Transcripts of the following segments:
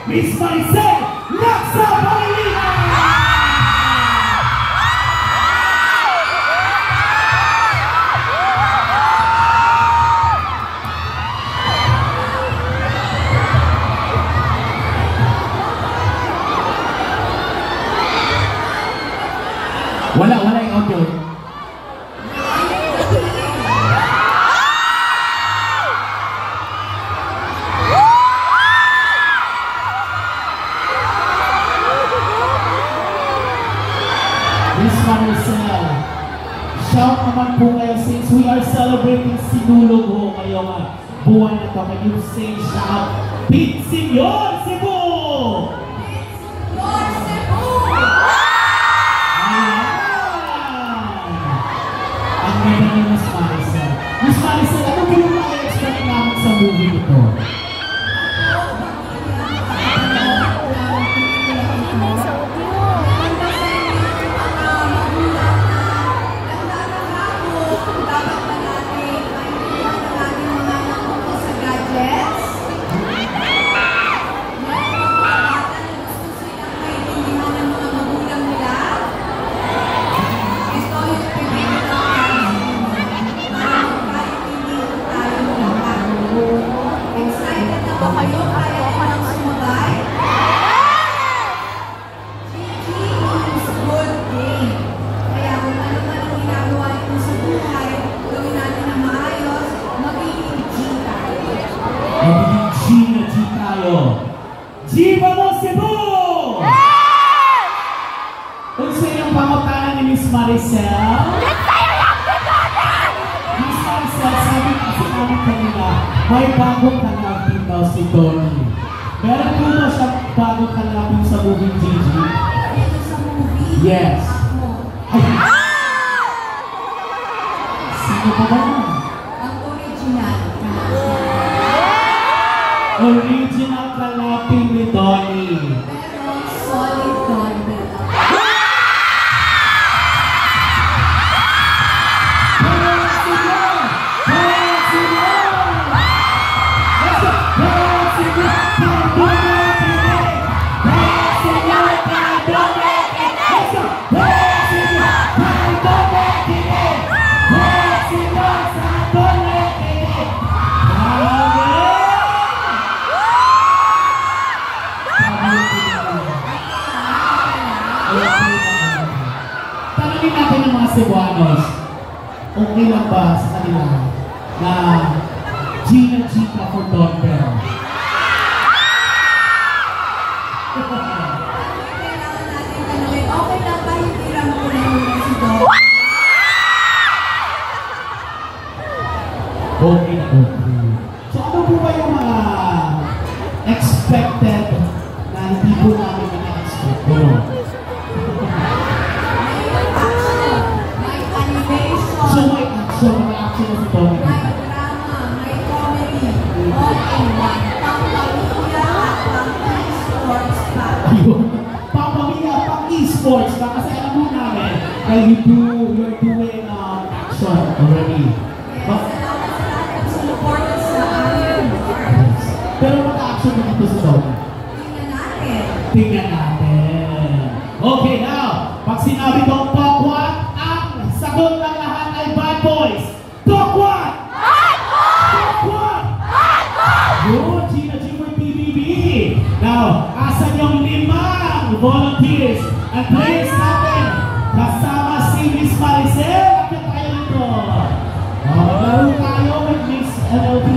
Miss Maricel Laksa Paulina! Wala yung audio. Miss Maricel, shout naman po kayo since we are celebrating Sinulog ho ngayong buwan na to. Can you say shout? Big Senyor Cebu! Miss Maricel, ano po yung na-expect namin sa movie ito? Viva mo Cebu! Kung sa iyong pangutanan ni Miss Maricel? Miss Maricel, sabi kasi namin kanina, may bagong kanapin daw si Donnie. Meron po ba siya bagong kanapin sa movie Gigi? Ito sa movie? Yes. Sino pa ba? Ang original. Original kalapin ni Donnie. Pero solid Donnie. Tanungin natin ng mga Cebuanos, okay lang ba sa kanila na Gina Chica for Don Bell? Kailangan natin tanungin, okay lang ba yung hirang ko na yung si Don? Okay na okay. So ano po ba yung mga expected na hindi po namin na-expect? So may action na si Donnie. May drama, may comedy, all in one. Pang-pamilya at pang-esports pa. Pang-pamilya, pang-esports pa. Kasi alam mo namin, you're doing action already. Salamat sa lahat ng support sa amin. Pero mag-action na dito si Donnie. Tingnan natin. Tingnan natin. Okay, now, pag sinabi kong Tokwat, ang sagot ng lahat ay bad boys. Tokwat! Bad boys! Tokwat! Bad boys! Good, Gina G for PBB. Now, asan yung 5 volunteers at players natin? Kasama si Miss Maricel. Bakit tayo nito? Laro tayo with Miss LLB.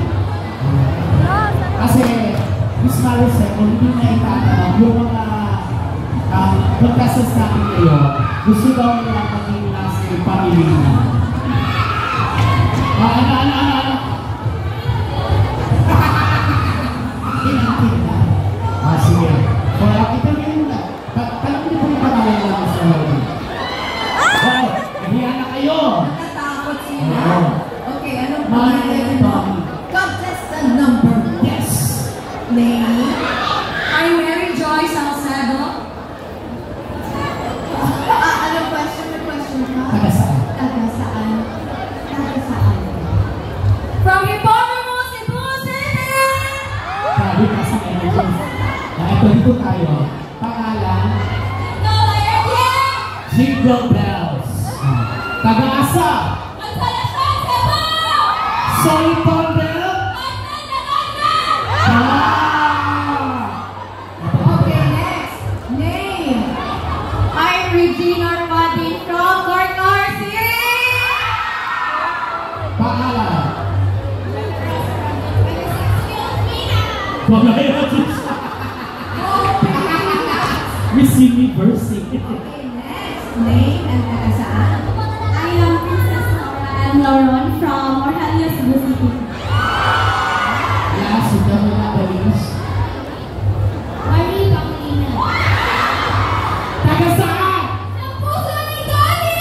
Kasi, Miss Maricel, kung hindi na itatanong, yung mga pagkasas natin ngayon, gusto daw nila maging nasa pamilya. Ano? Kinantin na. Sige. Kaya kita ngayon na. Kalang niyo po yung pangalan namin sa lobby. Nahiya na kayo. Natatakot sila. Okay, anong Mahal pangalan na mo? ito. Contestant number 1. Yes. Name? I'm Mary Joy Salcedo. Ano question? May question ka? Taga saan? Taga saan? Taga saan? Ito, dito tayo. Pangalan? Jingle Bells. Taga-asa? Solid Bell? Okay, next. Name. I'm Regina Armadi from Cornor City. Pangalan? Pamaya Diyos. Miss University. Okay, next. Name and taga-saan? I am Princess Laura and Lauron from Orhelios City. Yes, ito mo na Paris. Marie Paulina. Taga-saan? Sa puso ni Johnny!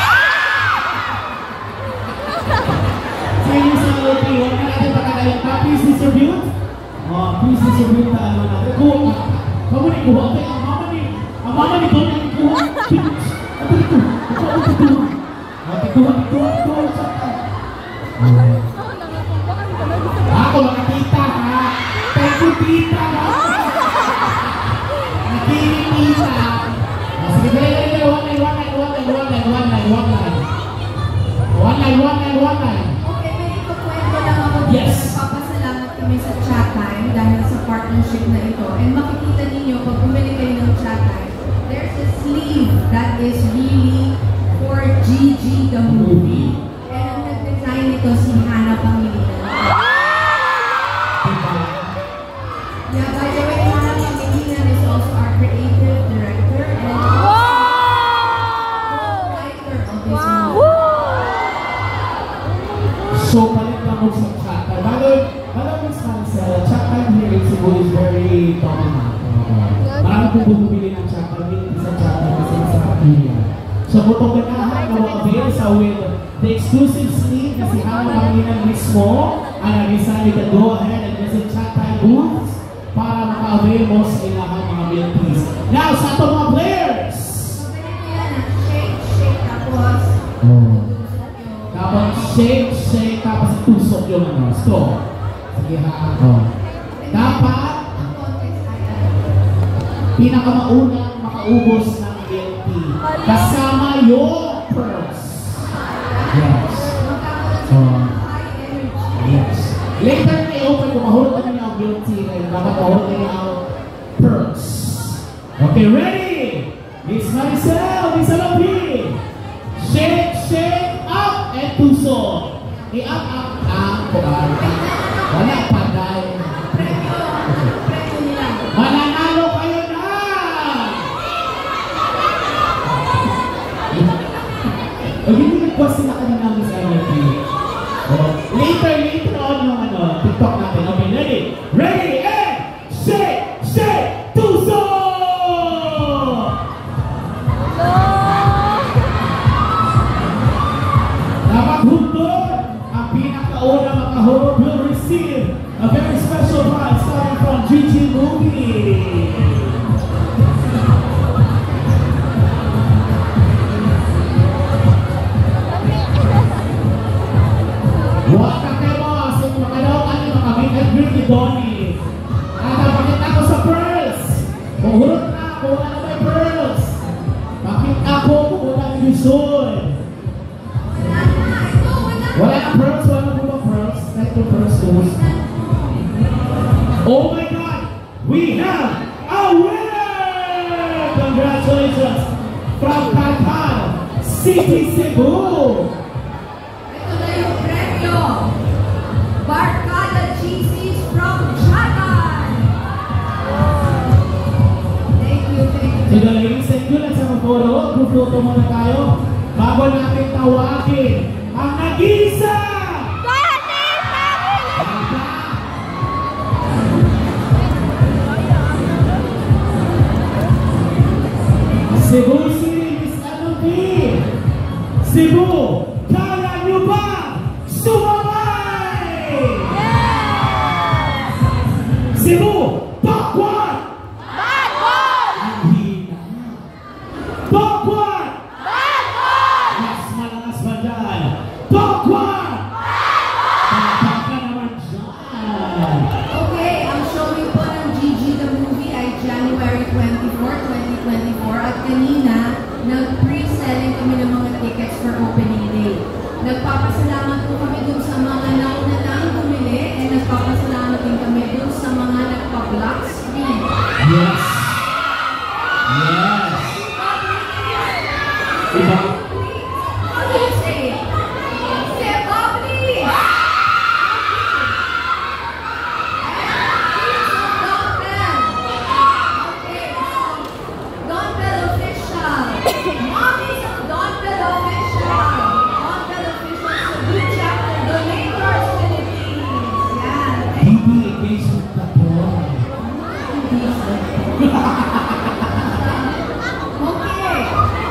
Sa inyo sa Lodi, huwag na natin pagkakalang pa. Please distribute. Please distribute na ano natin. Kuha. Kamunin, kuha. Ang mama ni Don ang kuha. Ito. Ako makakita ha. Thank you, tita. Nakikita. Sige, dali. One line. Okay, may ikukwento lang ako dito. Yes. Nagpapasalamat kami sa chat time dahil sa partnership na ito. And makikita ninyo, pag bumili kayo ng chat time, there's a sleeve that is really for Gigi the movie. And ang nag-design nito si Hannah Pangilinan. Yeah, by the way, Hannah Pangilinan is also our creative director and writer of this movie. So, palit lang mo sa chat time. Bago Miss Maricel, chat time here in Cebu is very dominant. Marami pong bumibili ng chat time, hindi sa chat time kasi sa kapilya. So, kung ganahan na avail sa with the exclusive sleeve na si Hannah Pangilinan mismo, ang nag-design ka go ahead and visit chat time booths para maka-avail mo sa ilahang mga milk teas. Now, sa itong mga players! So, ganito yan, shake, tapos Dapat shake, tapos itusok yung ano. So, sige ha. Dapat, ang context ay pinakamaunang makaubos ng milk tea. Kasama yung pearls. Yes. high energy. Yes. Later na i-open kung mahulog na niya ang milk tea na yun. Dapat mahulog na niya ang pearls. Okay, ready? Miss Maricel, Miss Alapi. Shake, up, and tusok. I-up ang kubar. Wala pa dahil. Premyo nila. Mananalo kayo na! Hindi nag-post sila kanina Miss Alapi. Later on yung ano, TikTok natin. Okay, ready, and shake, tusok! Dapat hundog, ang pinakauna makahulog will receive a very special prize starting from Gigi Movie. Huwag ka kayo sa makalawan yung mga make-up green ni Donnie. At napakita ko sa pearls. Kung hulog na, kung wala na may pearls. Pakita ko kung wala yung Luzon. Wala na pearls, wala na pulong pearls. Kahit yung pearls goes. Oh my God! We have a winner! Congratulations! From Calpan City, Cebu! Ito na yung premyo. Barkada GCs from Japan. Thank you. So, ladies and gentlemen, sa mga photo, group photo muna tayo. Bago natin tawagin ang nag-isa! Cebu City, Miss Alapi! Cebu, kaya nyo ba sumabay? Cebu, backward! Ang hina. Backward! Mas malakas ba dyan? Backward! tickets for opening day. Nagpapasalamat po kami dun sa mga nauna nang bumili and nagpapasalamat din kami dun sa mga nagpa-block screen. Yes. Yes. Iba? How do you say it? Say Bobby! Don Bell Official. Mommies of Don Bell Official. Don Bell Official sa Blue Chapter Donators Philippines. Yan. DB engagement na po. Okay.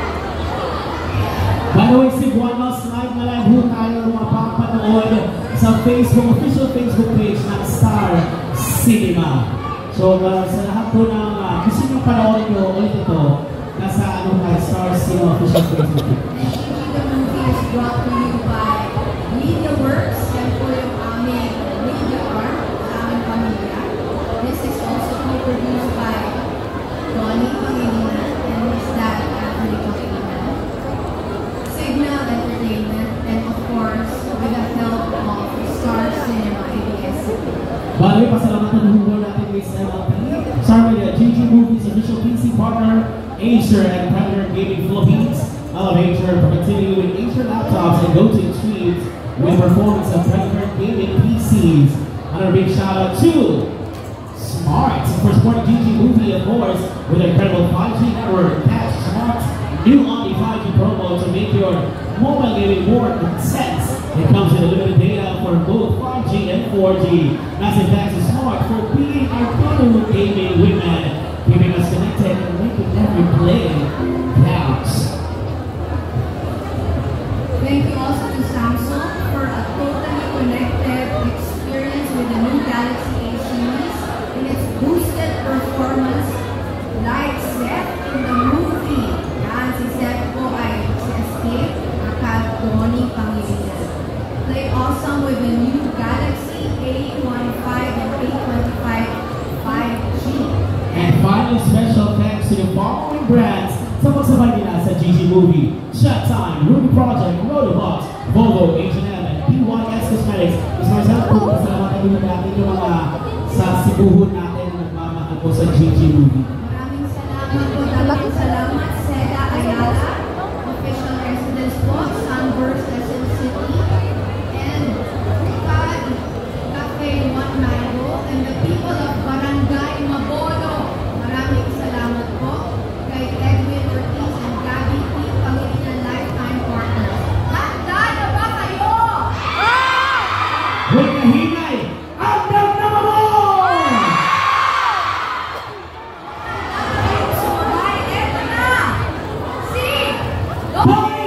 By the way, Cebuanos, live na live ho tayo mapapanood sa Facebook, official Facebook page ng Star Cinema. So, sa lahat po ng gusto nyo panoorin nyo ulit ito, nasa Star Cinema official Facebook page. The movie is brought to you by MediaWorks. Yan po yung aming media arm sa aming pamilya. This is also co-produced by Donnie Pangilinan and his dad, Anthony Pangilinan. Signal Entertainment, and of course, with the help of Star Cinema ABS-CBN. Bali, pasalamatan ng humor natin kay SMLP, Star Media, GG Movies, official PC partner, Acer and Predator Gaming Philippines. Elevate your productivity with Acer laptops and go to extremes with performance of Predator Gaming PCs. Another big shout out to Smart for supporting GG Movie, of course, with an incredible 5G network. Catch Smart's new Omni 5G promo to make your mobile gaming more intense. It comes with unlimited data for both 5G and 4G. Massive thanks to Smart for being our go-to gaming wingman, keeping us connected and making every play counts. Thank you also to Samsung for a totally connected experience with the new Galaxy A series and its boosted performance like Seth in the movie. Yan, si Seth po ay si Escape, aka Donnie Pangilinan. Play awesome with the new Galaxy A15 and A25 5G. And finally, special thanks to the following brands sa pagsabay nila sa GG Movie: Showtime, Ruby Project, Rotobox, Volvo, H&M, and PYS Cosmetics. Mas Marcel, po, pasalamatan din natin yung mga sa sibuhon natin na nagmamahal po sa GG Movie. Maraming salamat, Seda Ayala, official residence po, Sunburst, SM City, and Ricard Cafe One Mango, and the people of Barangay Mabolo. Maraming salamat po kay Edwin Ortiz and Gabby P. Pangilinan Lifetime Partners. Handa na ba kayo? Huwag kahingay! Ang damdaman! Sumabay, eto na! Si Hoy!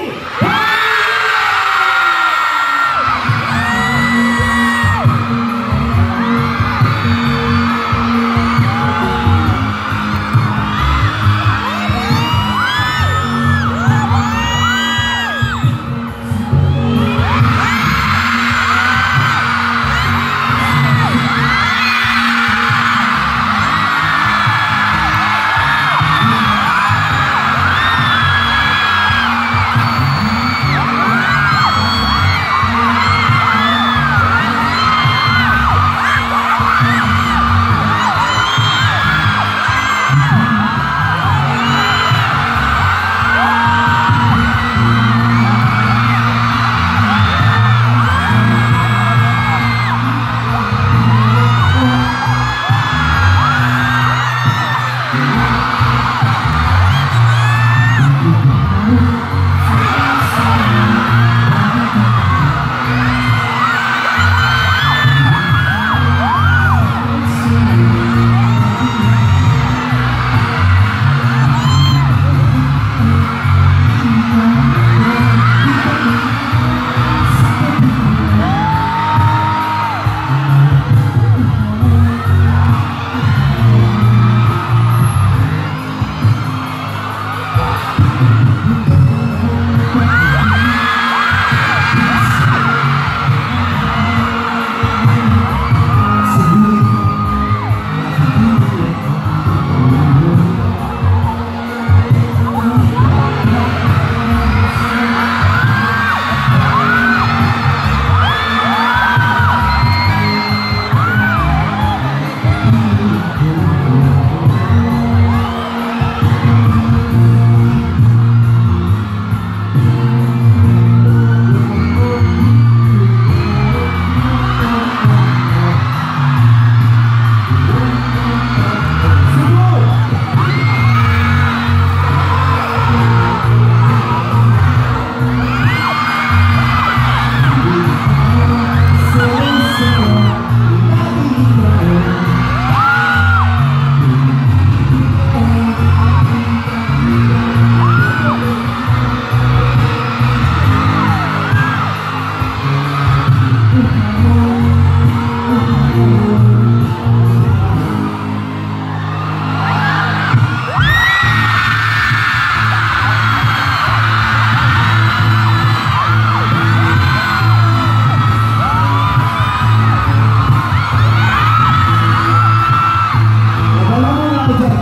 mo dyan.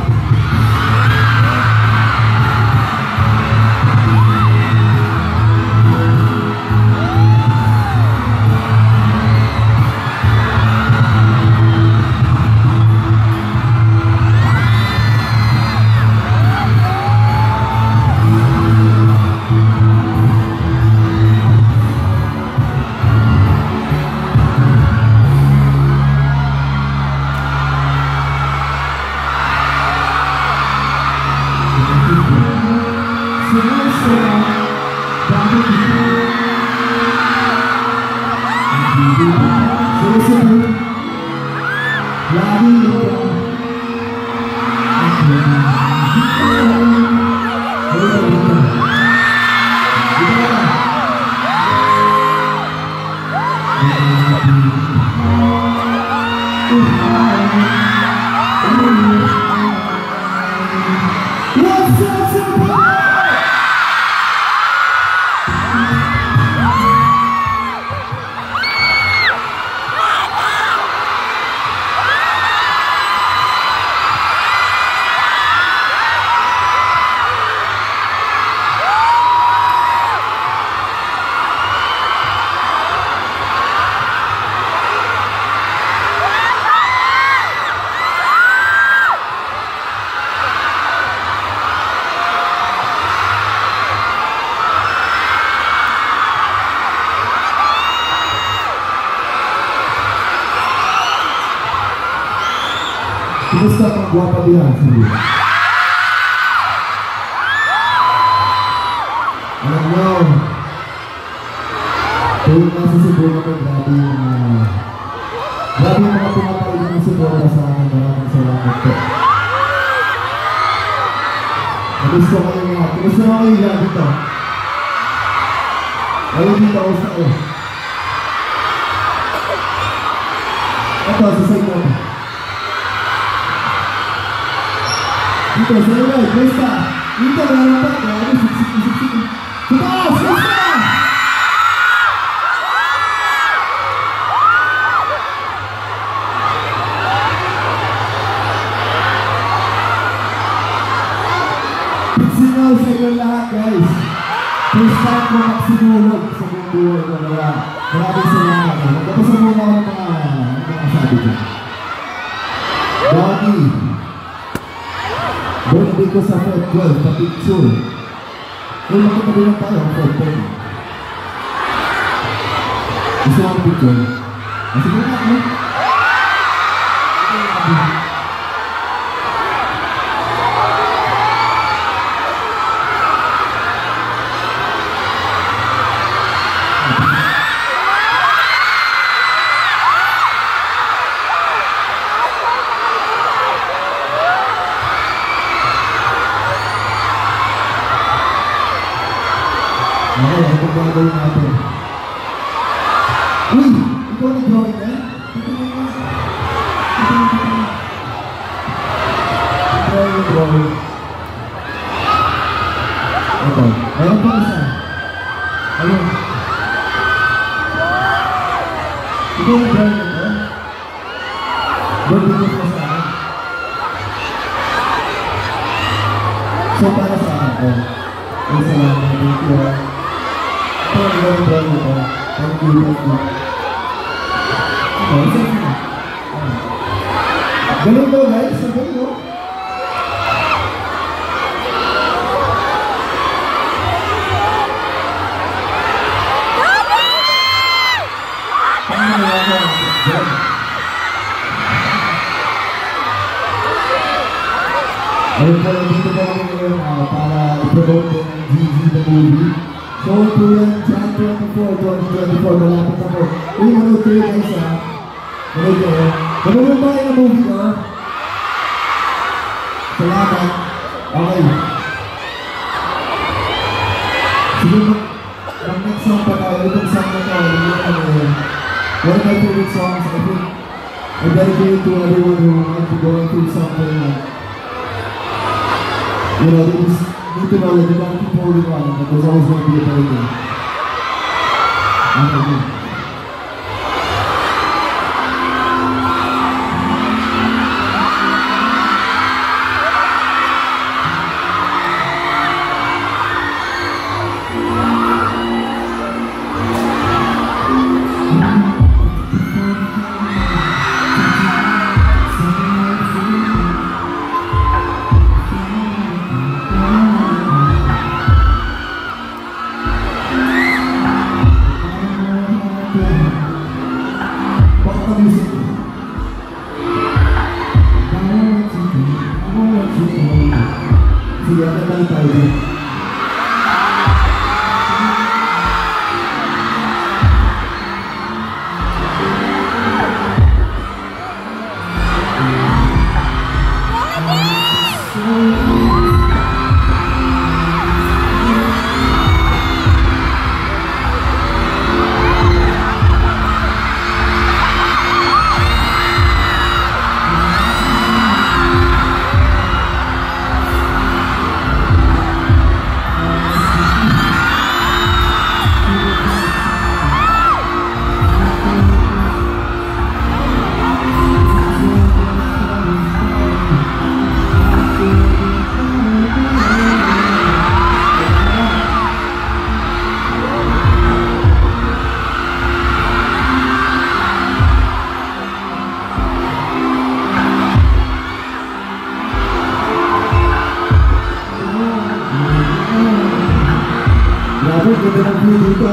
Kumusta ang guwapa bilang sa'yo? Alam nyo, kung nasa Cebu ako, grabe yung mga pumapalagin ng Cebu sa akin. Maraming salamat po. Kumusta kayo nga? Kumusta kayo nga dito? Ayaw dito ako sa'yo. Ito, sa sa'yo. Dito, sa iyo, Krista. Dito, meron pa. Grabe, siksik. Tumaas, Krista! Pigsinaw sa inyo lahat, guys. First time ko magsinulog sa buong buhay ko. Maraming salamat. Magkapasa muna ako ng mga sabi ko. Doggy. Birthday ko sa Feb 12, sa picture. Kung makitabi lang tayo ang Feb 10. Gusto mo ang picture? Sige na, no? Okay, ito ba gawin natin? Uy! Ikaw nag-drawing na? Drawing. Ito. Ayun pa isa. Ayun. Ikaw nag-drawing na ito? Drawing ko sa akin. So, para sa akin. Ay, salamat. Thank you. Thank you. Ganun daw guys, sabi mo. Ayun po, dito po kami ngayon para i-promote din ang GG the movie. So ito yan, Jan 24, 2024, malapit ako. Uy, manood kayo guys ha. Manood kayo. Manood ba kayo ng movie ko? Salamat. Okay. Sige, mag-next song pa tayo. Itong song na tayo. One of my favorite songs, I think, I dedicate it to everyone who might be going through something like, you know, they just need to know that they're going to keep holding on, but there's always going to be a better day. Okay. Sige, katayin tayo. Grabe, ganda ng view dito.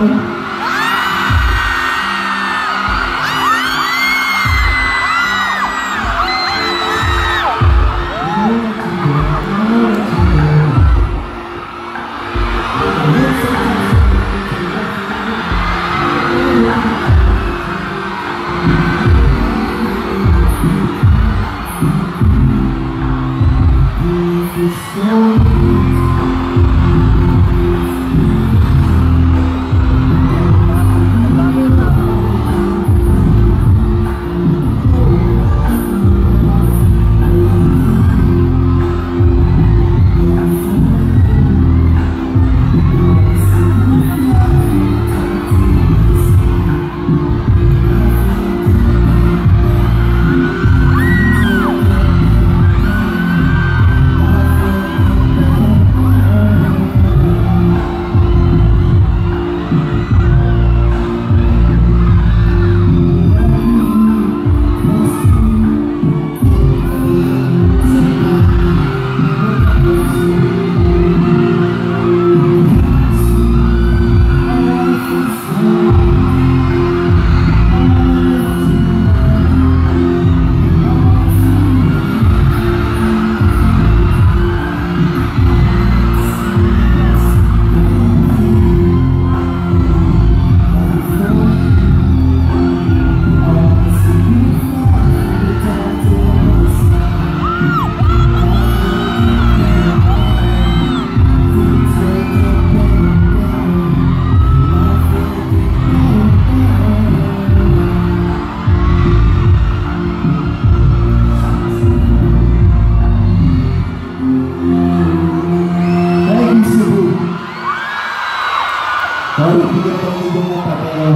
Sorry, hindi ko ito hindi mo pero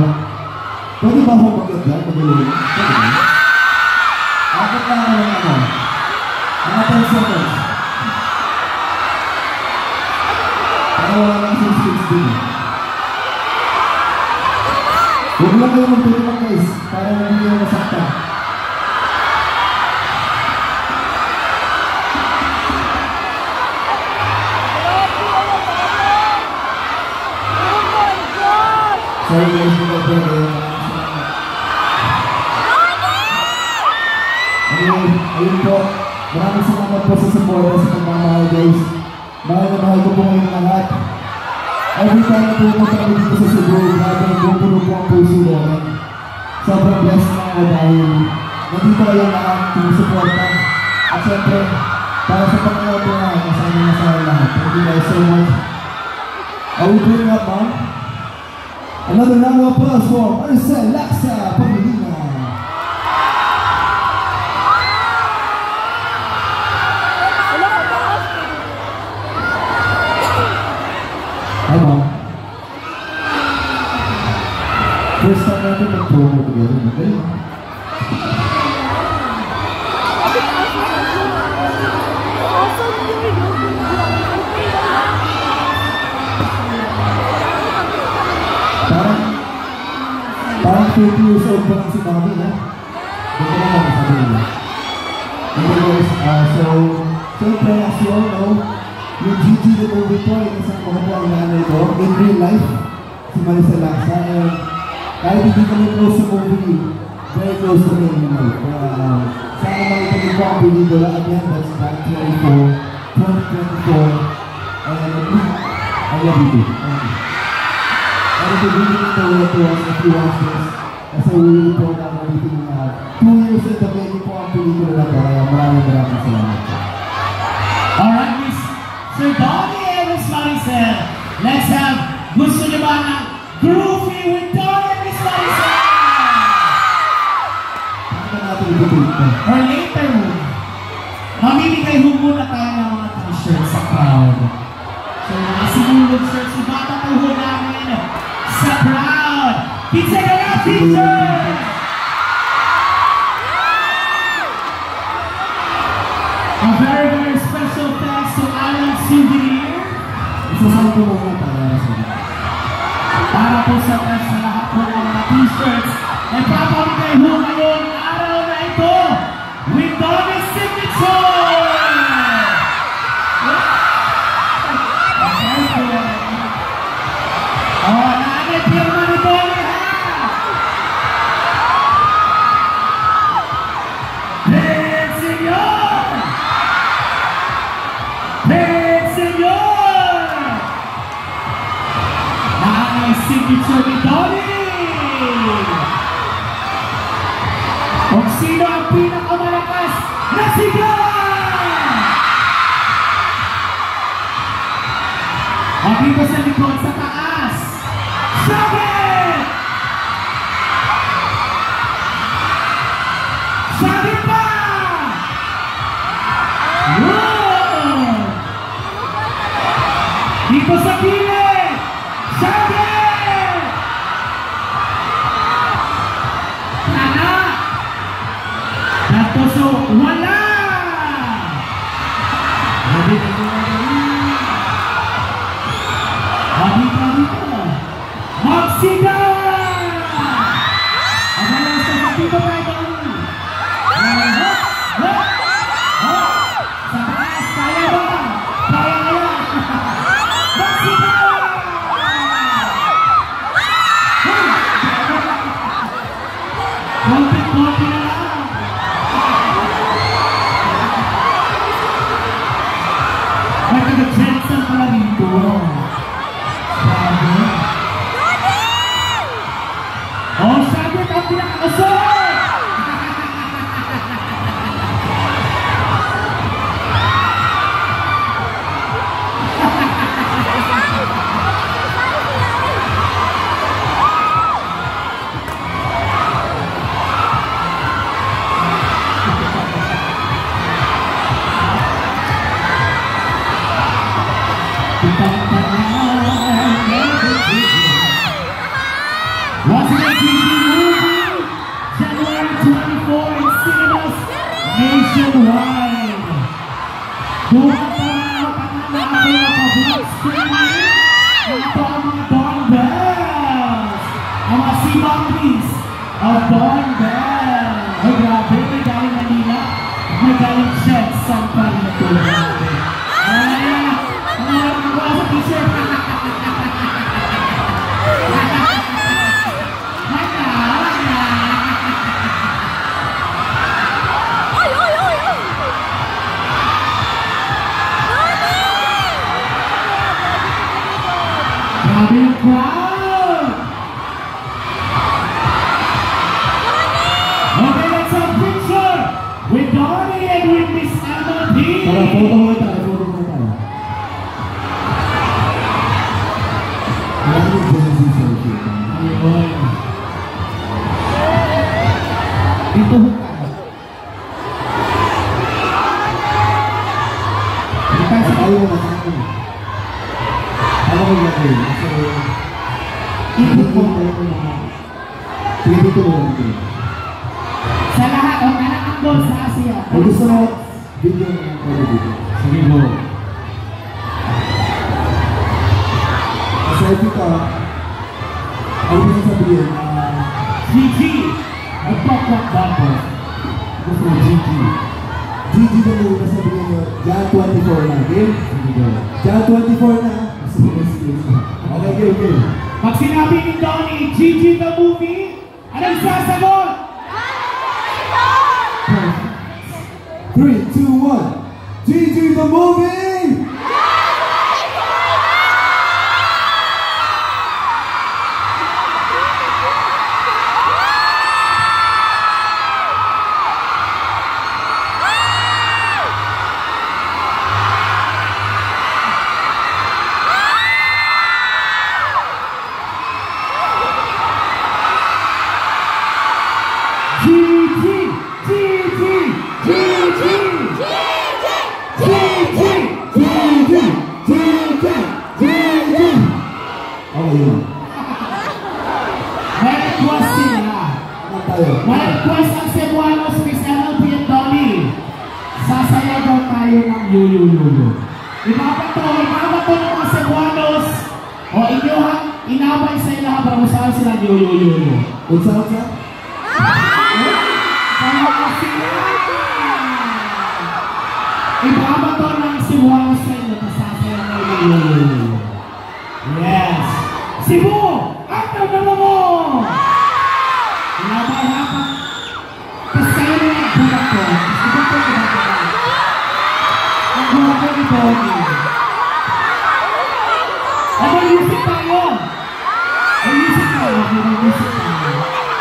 pwede ba akong mag-edad? Mag-ulit? Pwede ba? Bakit lang ako ng ano? Mga 10 seconds. Para wala lang 6 din. Huwag lang kayo magtulungan guys, para hindi kayo masakta. Sorry guys, hindi ko pwede. Anyway, ayun po. Maraming salamat po sa support sa pagmamahal guys. Mahal na mahal ko po ngayong lahat. Every time na pumunta kami dito sa Cebu, grabe nagpupuno po ang puso namin. Sobrang blessed na ako dahil nandito kayong lahat, sumusuporta. At syempre, para sa Panginoon po na, kasama na sa lahat. Thank you guys so much. I will bring up, ma'am. Another round of applause for Maricel Laksa Pangilinan. Hi, Mom. First time natin mag-promo together. Okay? Parang 30 years old pa lang si Mami, ha? Ganda naman ang sabi niya. Anyways, so, siyempre, as you all know, yung Gigi the movie po, yung isang mga po ang nanay ko, in real life, si Maricel Laksa, and kahit hindi kami close sa movie, very close to me, you know. Sana makikinig po ang pelikula. Again, that's Back 2024. And I love you too. Thank you. And if you're reading the way to us, if you watch this, kasi we really program everything we have. 2 years in the making po ang pelikula na to. Kaya maraming salamat. Alright, Miss Sir Donnie and Miss Maricel. Let's have gusto niyo ba ng groovy with Donnie and Miss Maricel? Or later mo, mamimigay mo muna tayo ng mga t-shirts sa crowd. So, mga sinulog shirts, ibatatuho namin sa crowd. Pizza ka na, t-shirts! A very, very special thanks to Alan Souvenir. Isasama ko muna Para po sa test na lahat po ng mga t-shirts. E papamigay mo ngayon araw na ito with Donnie's signature! Oh, naanay pirma ni Donnie, ha? Big Senyor! Big Senyor! Naanay signature ni Donnie! Kung sino ang pinakamalakas na sigawan! O dito sa likod, sa taas! Sabit! Sabit pa! Wow! Dito sa gilid! Sabit! Tana! Tapos wala! Dito. Magsigawan! Ang mga sa dito tayo doon. Sa taas, kaya ba? Kaya kaya! Magsigawan! Konti na lang. May taga-Jensen pala dito. Oh, Sabit ang pinakakasal! Once again, movie, January 24 in cinemas nationwide. Buhat pa mga panala ako na pag-vlog screening. Ito ang mga Dawn Bells. Ang mga Sibanglis of Dawn Bells. Ay grabe, may galing Manila. May galing Jensen pa rin ito. Ay, ang wala sa t-shirt. Grabe yung crowd! Okay, let's have a picture with Donnie and with Miss Emma P. Para photo mo tayo. Ayun. Dito ho tayo. Ayaw na sa akin. Ako ko lagay. So, Dito po. Sige dito mo. Sa lahat, o kanakambol sa Asia. Kung gusto mo, video mo ng pwede dito. Sige mo. Kasi ito ka, ano mo sasabihin? Gigi, nagpakwak dapat. Gusto mo, Gigi. Gigi na muna sabihin nyo, Jan 24 na, okay? Jan 24 na. Okay. Pag sinabi ni Donnie, Gigi the movie, anong sasagot? the movie! May request ang Cebuano Special Piet Dolly. Sasaya daw tayo ng yuyu-yuyu. Ibabato ng mga Cebuanos. O inabay sa ilaha para usahan sila ng yuyu-yuyu. Unsa? Ibabato ng Cebuano sa inyo. Sasaya ng yuyu-yuyu. Yes. Cebu! At ang mo! Inabay hapa. Kasi kayo na yung bulat ko. Ang bulat ko ni Bonnie. Ano music tayo? Ang music tayo. Ang music tayo.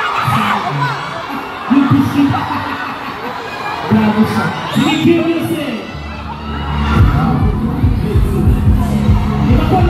Yung music. Bravo siya. Sige, cue music. Diba ko?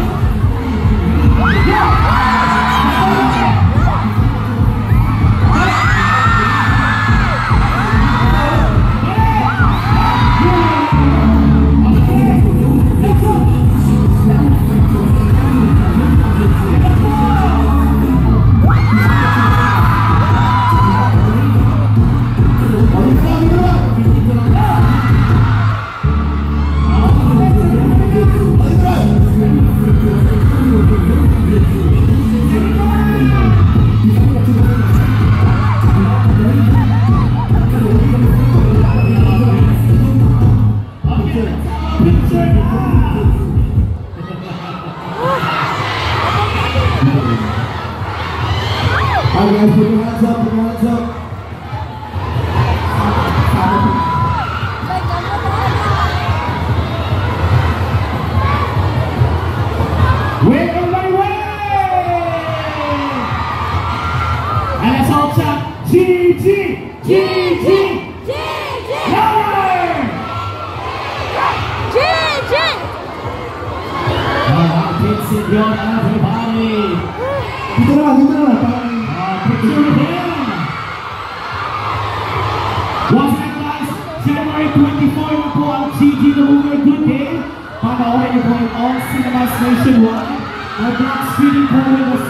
Guys, put your hands up, put your hands up. We're on my way! And let's all shout, GG! GG! Louder! GG! Kids in your everybody! Dito na. Once again guys, January 24 na po ang GG The Movie Good Day. Panoorin niyo po yung all cinemas nationwide. May black screening po with the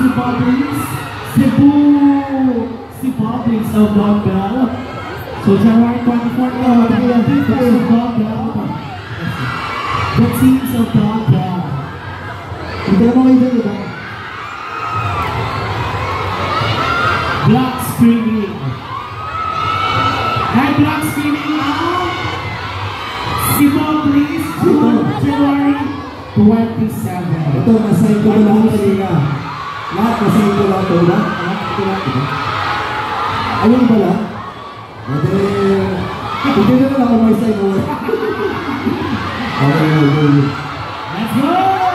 Cebublies of Don Bell. So January 24 na po ang Cebublies of Don Bell. The teams of Don Bell. Dito na mga idol, diba? Black screening. May black screening now. Cebublies, January 27. Ito, nasign ko na lang kanina. Lahat nasign ko lang ito. Lahat ito. Ayun pala. Hindi na lang ako may sign mo. Okay. Let's go!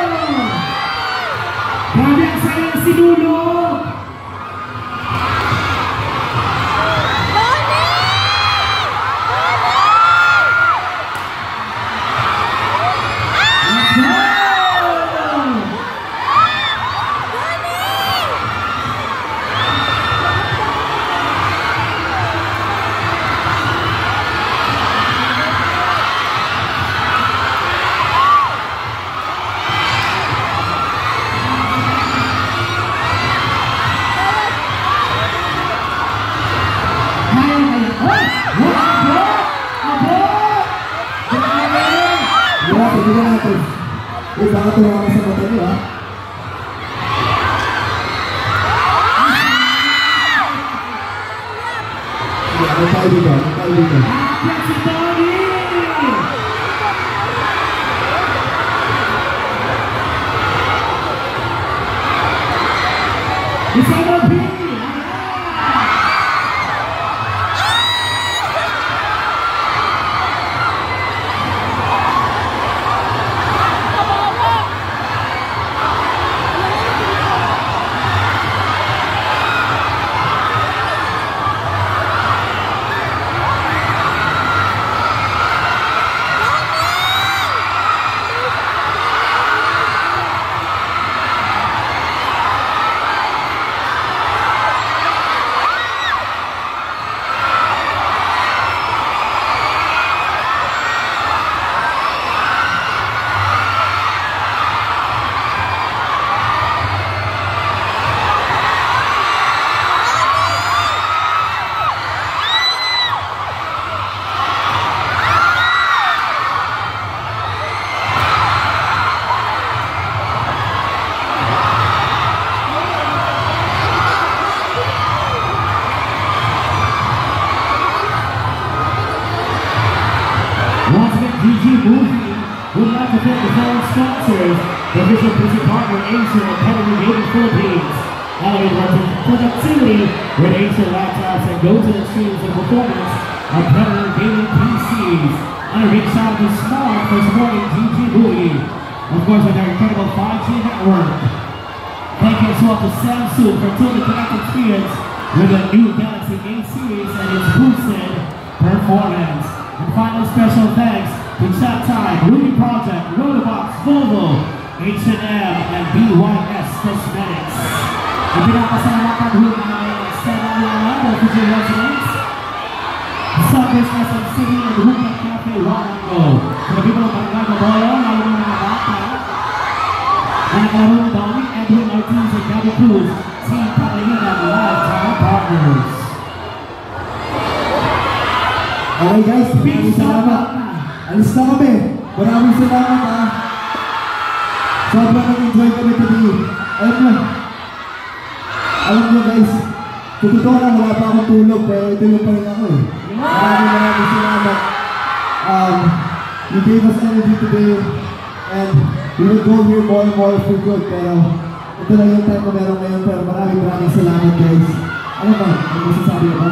Grabe ang saya si Nuno! Baka tuwa ka sa mata niyo, ha? Sige, ano tayo dito? Akyat si Tony! Isa na B! would like to thank the following sponsors: the official music partner Acer and Pedigree Gaming Philippines. Elevate our productivity with Acer laptops and go-to streams and performance of Pedigree Gaming PCs. And a big shout out to Smart for supporting GG Buoy. Of course, with their incredible 5G network. Thank you as well to Samsung for totally connected experience with the new Galaxy A series and its boosted performance. And final special thanks to Chat Time, Ruby Project, Rotobox, Volvo, H&M, and BYS Cosmetics. Ang pinapasalamatan ho ay Sarah Lalado for your residents, Suckers SM City and Hookah Cafe Warango. For the people of Barangay Maboyo, lalo ng mga bata, na nakalaro ng Dominic, Edwin Ortiz, and Gabby Cruz, Team Catalina Lifetime Partners. Okay guys, maraming salamat. Alis na kami. Maraming salamat ha. Sobrang nag-enjoy kami today. Alam nyo guys, totoo na wala pa akong tulog pero itulog pa rin ako eh. Maraming salamat. You gave us energy today and we will go here more and more for good pero ito lang yung time na meron ngayon pero maraming salamat guys. Ano ba? Ano masasabi ba?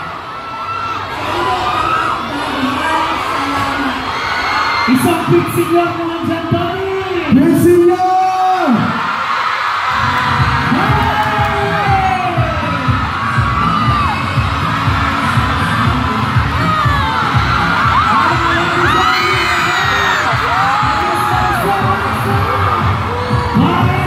Isang big signal naman dyan, Tony! Big signal! Mari